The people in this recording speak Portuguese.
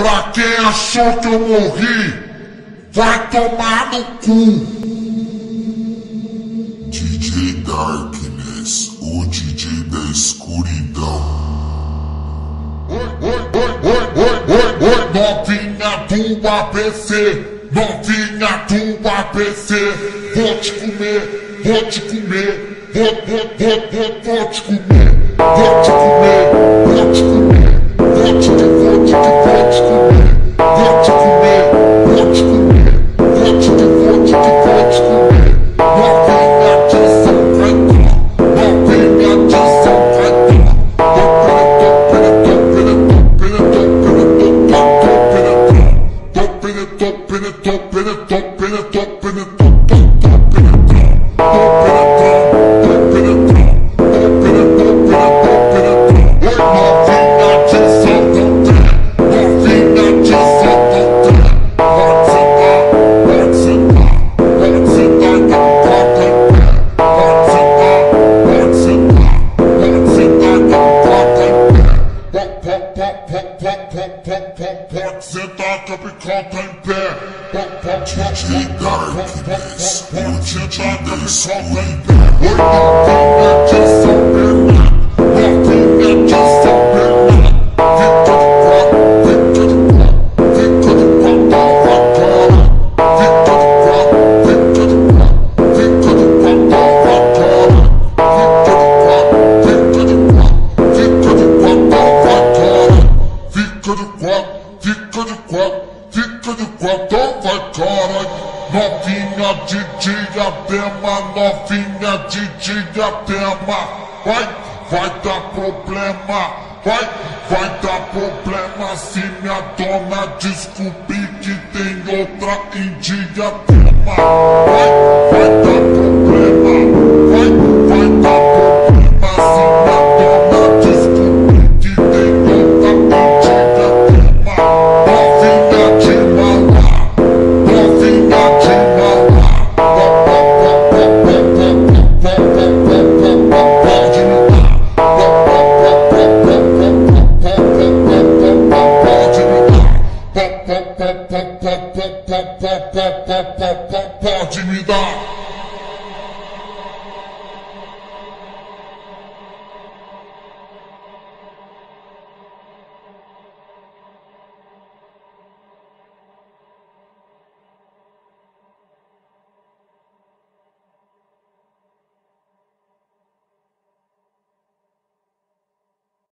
Pra quem achou que eu morri, vai tomar no cu. DJ Darkness, o DJ da escuridão. Oi, novinha do ABC, novinha do ABC. Vou te comer, vou te comer, vou te comer, vou te comer, vou te comer, vou te comer, vou te comer, vou te comer, vou te comer, vou te comer. Novinha de São Caetano, novinha de São Caetano. Pode sentar que a picota em pé. DJ Darkness, o DJ da escuridão. Oi, novinha de São Bernardo, novinha de São Bernardo. Fica de quatro, fica de quatro, vai cara. Fica de quatro, fica de quatro, fica de quatro, vai cara. Fica de quatro, fica de quatro, vai cara. Fica de quatro, fica de quatro, fica de quatro, vai cara. Novinha de diadema, novinha de diadema. Vai dar problema, vai dar problema se minha dona descobrir que tem outra em diadema. Vai dar problema, vai dar problema se minha dona descobrir que tem outra em diadema. Novinha de Mauá, novinha de Mauá. Pode me dar.